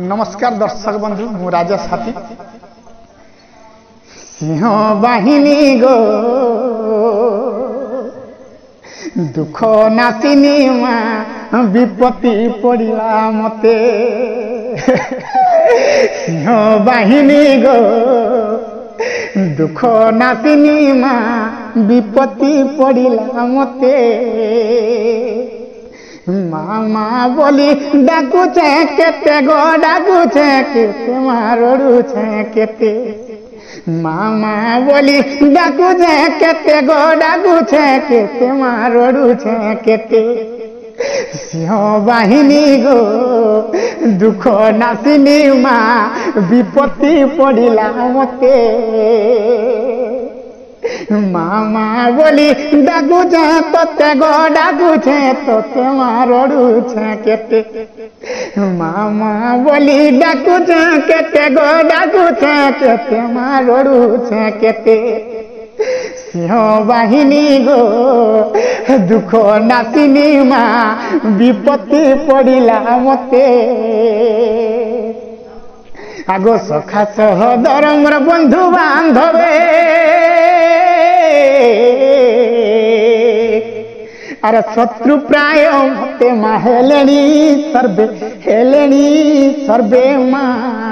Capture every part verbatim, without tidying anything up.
नमस्कार दर्शक बंधु मु राजा साथी सिंह बाहिनी गो दुख नासिनी माँ विपत्ति पड़िला मते सिंह बाहिनी गो दुख नासिनी माँ विपत्ति पड़िला मते मामा बोली डाकुचे केते गो डाकुचे केते मारड़ुचे केते मामा बोली डाकुचे केते गो डाकुचे केते मारड़ुचे केते सिंह बाहिनी गो दुख नासिनी माँ विपत्ति पड़िला मते मामा बोली डाकुचे तोते गो डाकुचे तोते मारड़ुचे केते मामा बोली डाकुचे केते गो डाकुचे केते मारड़ुचे केते सिंह बाहिनी गो दुख नासिनी माँ विपत्ति पड़िला मते आगो सखा सहोदर मोर बंधु बांधवे अरे शत्रु प्राय मते माँ हेलेनी सर्वे हेलेनी सर्वे माँ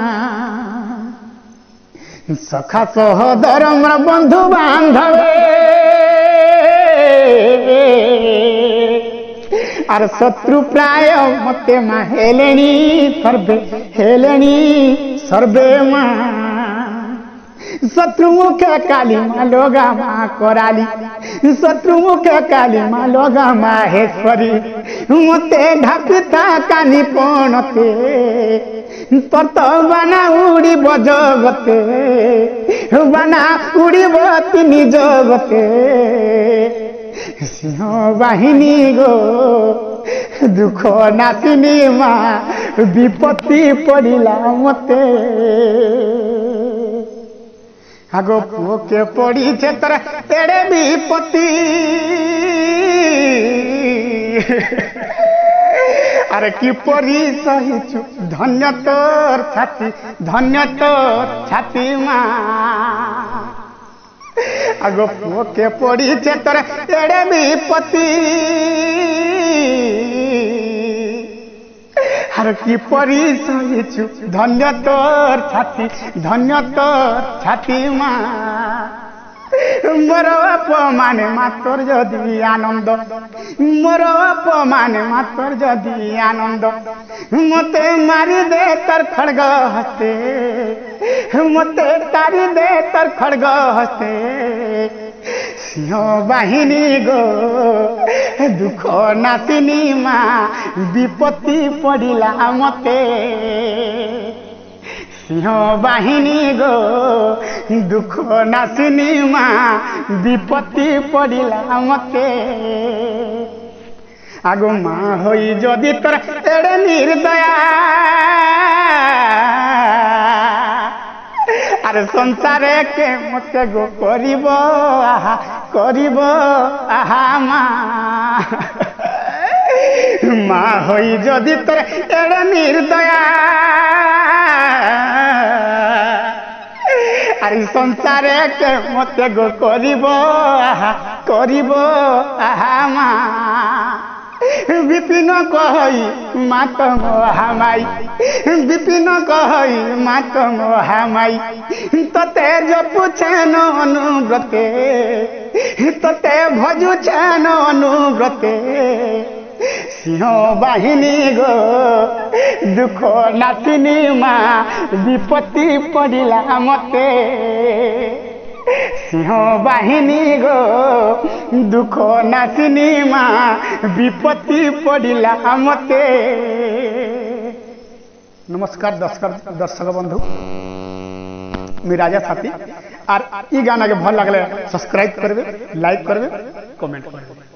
सखा सहोदर मोर बंधु बांधवे अरे शत्रु प्राय मते माँ हेलेनी सर्वे हेलेनी सर्वे माँ शत्रु मुखे काली माँ लोगा माँ कराली शत्रु मुखे काली माँ लोगा माहेश्वरी मते ढापिता कानी पणते तत बाना उड़ी बजगते बाना उड़ी बती जगते सिंह बाहिनी गो दुख नासिनी माँ विपत्ति पड़िला मते आगो पुओ के पड़ी छे तोर एड़े विपत्ति अरे कि परी सहिचु धन्य तोर छाती धन्य तोर छाती माँ आगो पुओ के पड़ी छे तोर एड़े विपत्ति हर की परी सहिचु धन्य तोर छाती धन्य तोर छाती माँ मोर अपमान मातर जदि आनंद मोर अपमान मातर जदि आनंद मते मारी दे तर खड़ग हस्ते मते तारी दे तर खड़ग हस्ते सिंह बाहिनी गो दुख नासिनी माँ विपत्ति पड़िला मते सिंह बाहिनी गो दुख नासिनी माँ विपत्ति पड़िला मते आगो माँ होई जदि तोर एड़े निर्दया अरे संसार के मते गो करिब आहा करिब आहा माँ माँ होई जदि तोर एड़े निर्दया अरे संसार के मते गो करिब आहा करिब आहा माँ विपिन कहई मात मोहामाई विपिन कहई मात मोहामाई तते जपु छेन अनुव्रते तते भजु छेन अनुव्रते सिंह बाहिनी गो दुख नासिनी माँ विपत्ति पड़िला मते सिंह बाहिनी गो दुख नासिनी माँ विपत्ति पड़िला मते। नमस्कार दर्शक दर्शक बंधु मैं राजा साथी और ई गाना के भल लगले सब्सक्राइब करबे लाइक करबे कमेंट करबे।